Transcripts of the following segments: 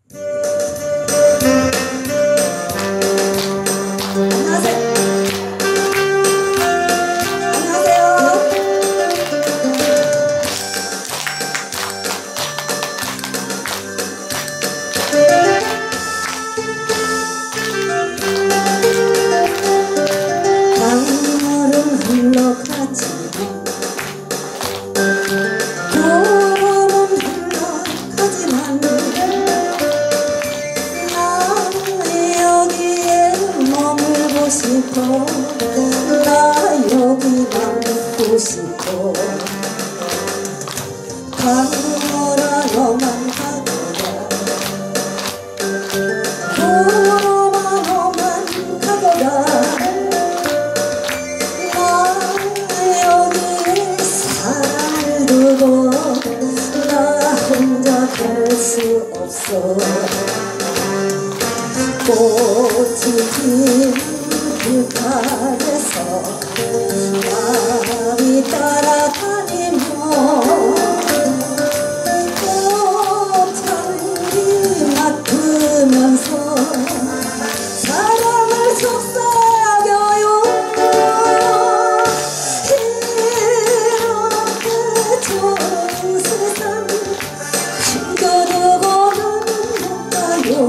나 여기 남고 싶어. 가노라 너만 가거라. 가노라 너만 가거라. 나 여기 사랑을 두고 나 혼자 갈 수 없어. 꽃이 핀 길가에서 마음이 따라다니며 꽃향기 맡으면서 사랑을 속삭여요. 이렇게 좋은 세상 숨겨두고는 못 가요.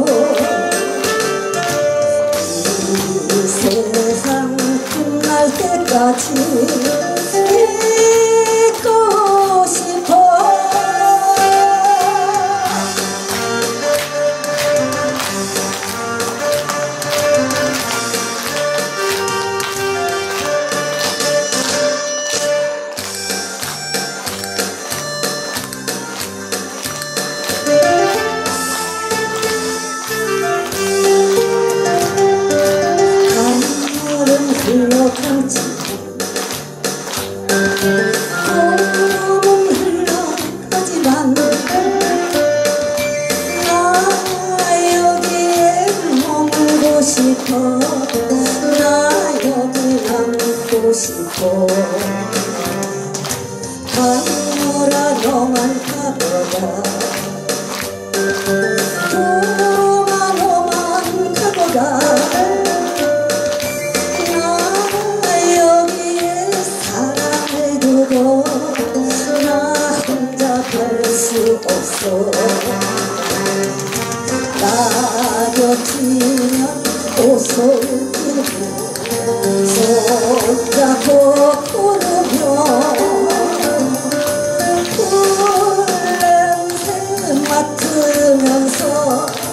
세상 끝날 때까지 잊고 싶어. 흘러가지 너무 흘러가지만 나 여기에 머물고 싶어. 나 여기 남고 싶어. 가노라 너만 가거라. 가노라 너만 가거라. 나 혼자 갈 수 없어. 라디오 틀면 옷을 입고 손잡고 부르며 꿀 냄새 맡으면서